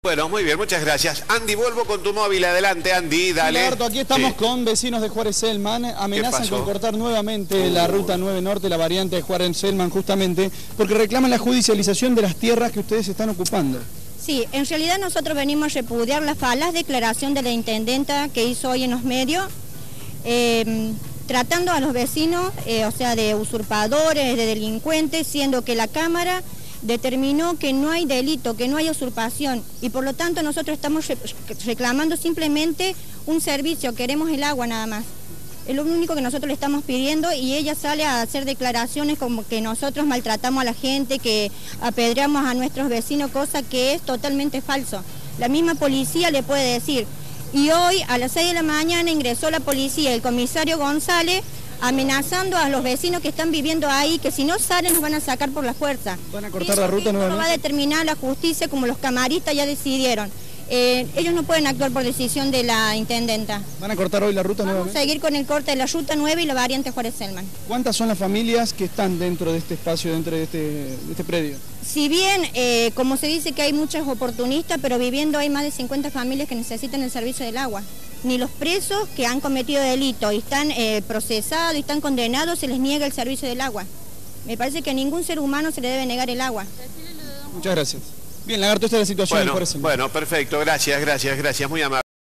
Bueno, muy bien, muchas gracias. Andy, vuelvo con tu móvil. Adelante, Andy, dale. Roberto, aquí estamos con vecinos de Juárez Selman. Amenazan con cortar nuevamente la ruta 9 Norte, la variante de Juárez Selman, justamente, porque reclaman la judicialización de las tierras que ustedes están ocupando. Sí, en realidad nosotros venimos a repudiar la falaz declaración de la intendenta que hizo hoy en los medios, tratando a los vecinos, o sea, de usurpadores, de delincuentes, siendo que la Cámara determinó que no hay delito, que no hay usurpación, y por lo tanto nosotros estamos reclamando simplemente un servicio, queremos el agua nada más. Es lo único que nosotros le estamos pidiendo, y ella sale a hacer declaraciones como que nosotros maltratamos a la gente, que apedreamos a nuestros vecinos, cosa que es totalmente falso. La misma policía le puede decir. Y hoy a las 6 de la mañana ingresó la policía, el comisario González, amenazando a los vecinos que están viviendo ahí, que si no salen nos van a sacar por la fuerza. ¿Van a cortar la ruta nuevamente? No va a determinar la justicia como los camaristas ya decidieron. Ellos no pueden actuar por decisión de la intendenta. ¿Van a cortar hoy la ruta nuevamente? Vamos a seguir con el corte de la ruta 9 y la variante Juárez Selman. ¿Cuántas son las familias que están dentro de este espacio, dentro de este predio? Si bien, como se dice que hay muchos oportunistas, pero viviendo hay más de 50 familias que necesitan el servicio del agua. Ni los presos que han cometido delito y están procesados y están condenados se les niega el servicio del agua. Me parece que a ningún ser humano se le debe negar el agua. Muchas gracias. Bien, Lagarto, esta es la situación. Bueno, perfecto, gracias, muy amable.